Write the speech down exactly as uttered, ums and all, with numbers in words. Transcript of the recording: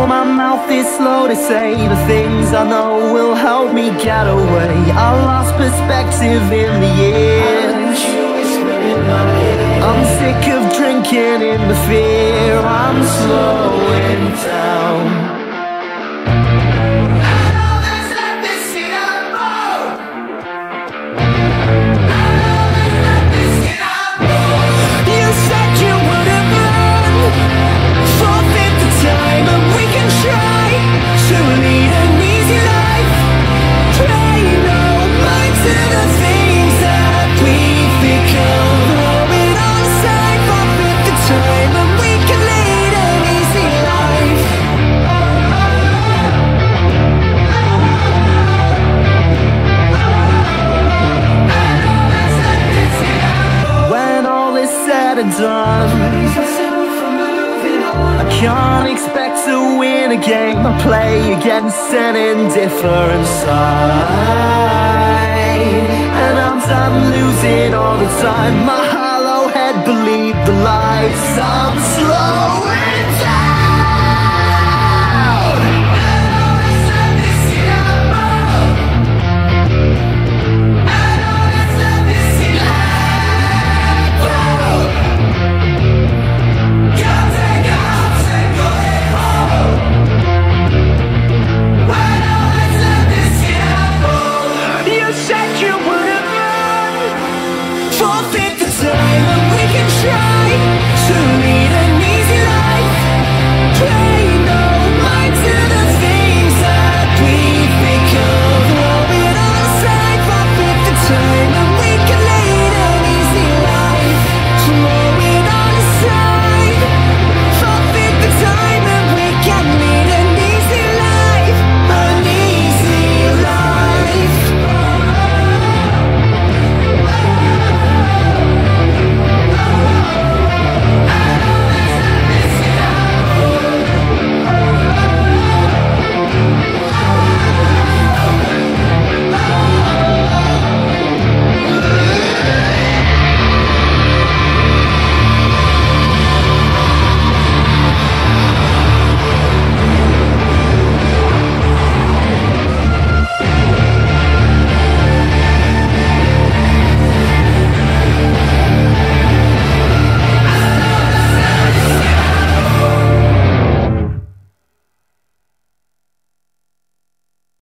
Though my mouth is slow to say the things I know will help me get away, I lost perspective in the air. I'm sick of drinking in the fear. I'm slowing down. Done. I can't expect to win a game I play against an indifferent side, and I'm done losing all the time. My hollow head believed the lies. I'm slowing